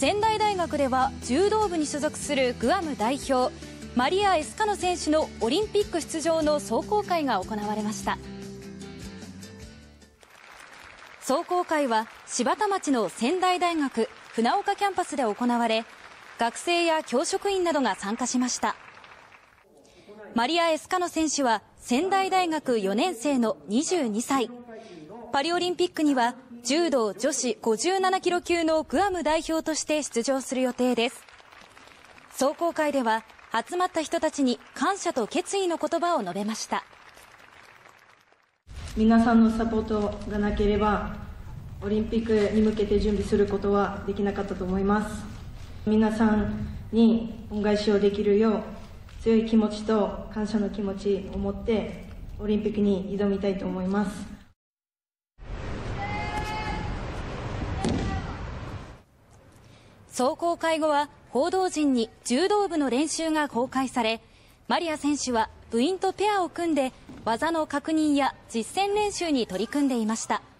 仙台大学では柔道部に所属するグアム代表マリア・エスカノ選手のオリンピック出場の壮行会が行われました。壮行会は柴田町の仙台大学船岡キャンパスで行われ、学生や教職員などが参加しました。マリア・エスカノ選手は仙台大学4年生の22歳。パリオリンピックには柔道女子57キロ級のグアム代表として出場する予定です。壮行会では集まった人たちに感謝と決意の言葉を述べました。 皆さんのサポートがなければオリンピックに向けて準備することはできなかったと思います。皆さんに恩返しをできるよう強い気持ちと感謝の気持ちを持ってオリンピックに挑みたいと思います。 壮行会後は報道陣に柔道部の練習が公開され、マリア選手は部員とペアを組んで技の確認や実践練習に取り組んでいました。